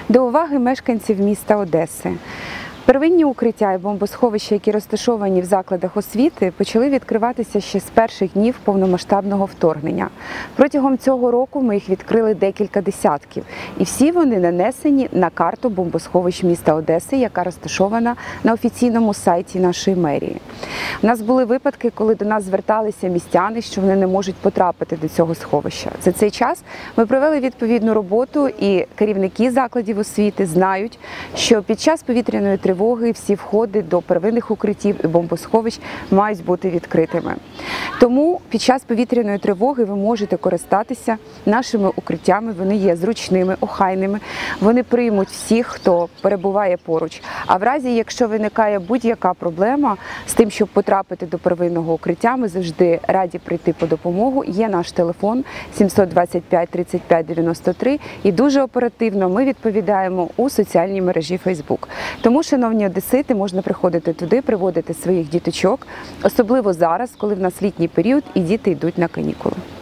До уваги мешканців міста Одеси. Первинні укриття і бомбосховища, які розташовані в закладах освіти, почали відкриватися ще з перших днів повномасштабного вторгнення. Протягом цього року ми їх відкрили декілька десятків, і всі вони нанесені на карту бомбосховищ міста Одеси, яка розташована на офіційному сайті нашої мерії. У нас були випадки, коли до нас зверталися містяни, що вони не можуть потрапити до цього сховища. За цей час ми провели відповідну роботу, і керівники закладів освіти знають, що під час повітряної тривоги всі входи до первинних укриттів і бомбосховищ мають бути відкритими. Тому під час повітряної тривоги ви можете користатися нашими укриттями, вони є зручними, охайними, вони приймуть всіх, хто перебуває поруч. А в разі, якщо виникає будь-яка проблема з тим, щоб потрапити до первинного укриття, ми завжди раді прийти по допомогу. Є наш телефон 725 35 93 і дуже оперативно ми відповідаємо у соціальній мережі Facebook. Тому, шановні одесити, можна приходити туди, приводити своїх діточок, особливо зараз, коли в нас літній період і діти йдуть на канікули.